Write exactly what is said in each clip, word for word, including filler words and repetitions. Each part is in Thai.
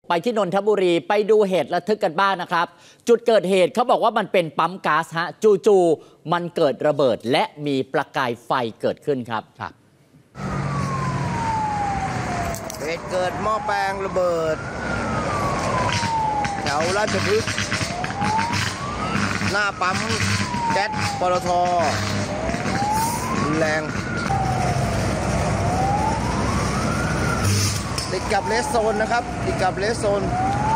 ไปที่นนทบุรีไปดูเหตุระทึกกันบ้าง นะครับจุดเกิดเหตุเขาบอกว่ามันเป็นปั๊มก๊าซฮะจู่ๆมันเกิดระเบิดและมีประกายไฟเกิดขึ้นครับครับเหตุเกิดหม้อแปลงระเบิดแถวราชพฤกษ์หน้าปั๊มแก๊สปตท.รุนแรงติดกับเลสโซนนะครับติดกับเลสโซน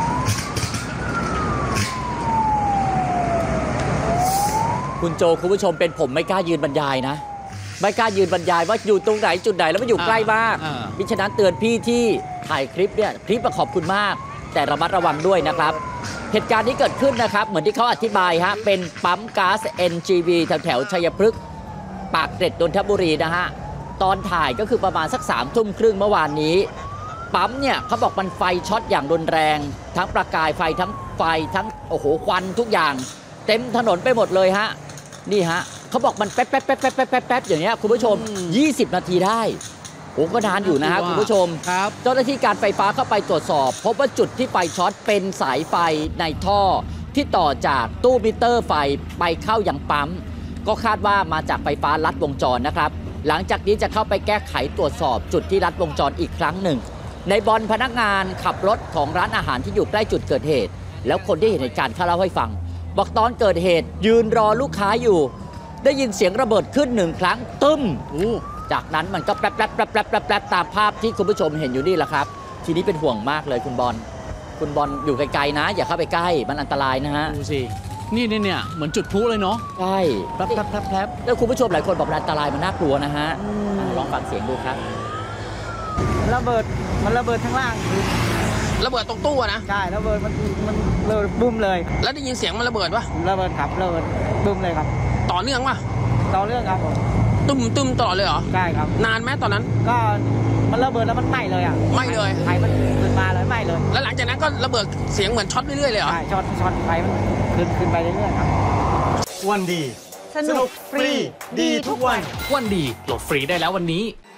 คุณโจคุณผู้ชมเป็นผมไม่กล้ายืนบรรยายนะไม่กล้ายืนบรรยายว่าอยู่ตรงไหนจุดไหนแล้วมันอยู่ใกล้มากมิฉะนั้นเตือนพี่ที่ถ่ายคลิปเนี่ยคลิปขอบคุณมากแต่ระมัดระวังด้วยนะครับเหตุการณ์นี้เกิดขึ้นนะครับเหมือนที่เขาอธิบายฮะเป็นปั๊มก๊าซ เอ็น จี วี แถวแถวชัยพฤกษ์ปากเกร็ดนนทบุรีนะฮะตอนถ่ายก็คือประมาณสักสามทุ่มครึ่งเมื่อวานนี้ปั๊มเนี่ยเขาบอกมันไฟช็อตอย่างรุนแรงทั้งประกายไฟทั้งไฟทั้งโอ้โหควันทุกอย่างเต็มถนนไปหมดเลยฮะนี่ฮะเขาบอกมันแป๊บแป๊บแป๊บแป๊บแป๊บแป๊บแป๊บอย่างเงี้ยคุณผู้ชมยี่สิบนาทีได้โอ้ก็นานอยู่นะฮะคุณผู้ชมเจ้าหน้าที่การไฟฟ้าเข้าไปตรวจสอบพบว่าจุดที่ไฟช็อตเป็นสายไฟในท่อที่ต่อจากตู้มิเตอร์ไฟไปเข้ายังปั๊มก็คาดว่ามาจากไฟฟ้าลัดวงจรนะครับหลังจากนี้จะเข้าไปแก้ไขตรวจสอบจุดที่ลัดวงจรอีกครั้งหนึ่งในบอลพนักงานขับรถของร้านอาหารที่อยู่ใกล้จุดเกิดเหตุแล้วคนที่เห็นเหตุการณ์เขาเล่าให้ฟังบอกตอนเกิดเหตุยืนรอลูกค้าอยู่ได้ยินเสียงระเบิดขึ้นหนึ่งครั้งตึ้มจากนั้นมันก็แป๊บแป๊บแป๊บแป๊บแป๊บแป๊บตามภาพที่คุณผู้ชมเห็นอยู่นี่แหละครับทีนี้เป็นห่วงมากเลยคุณบอลคุณบอลอยู่ไกลๆนะอย่าเข้าไปใกล้มันอันตรายนะฮะดูสินี่นี่เนี่ยเหมือนจุดพลุเลยเนาะใช่แป๊บแป๊บแป๊บแป๊บแล้วคุณผู้ชมหลายคนบอกมันอันตรายมันน่ากลัวนะฮะลองฟังเสียงดูครับระเบิดมันระเบิดข้างล่างระเบิดตรงตู้นะใช่ระเบิดมันมันระเบิดบุ้มเลยแล้วได้ยินเสียงมันระเบิดปะระเบิดครับระเบิดบุ้มเลยครับต่อเนื่องปะต่อเนื่องครับตุ้มตุ้มต่อเลยเหรอใช่ครับนานไหมตอนนั้นก็มันระเบิดแล้วมันไหม้เลยอ่ะไหม้เลยไฟมันขึ้นมาเลยไหม้เลยแล้วหลังจากนั้นก็ระเบิดเสียงเหมือนช็อตเรื่อยๆเลยเหรอใช่ช็อตช็อตไฟมันขึ้นขึ้นไปเรื่อยๆครับวันดีสนุกฟรีดีทุกวันวันดีโหลดฟรีได้แล้ววันนี้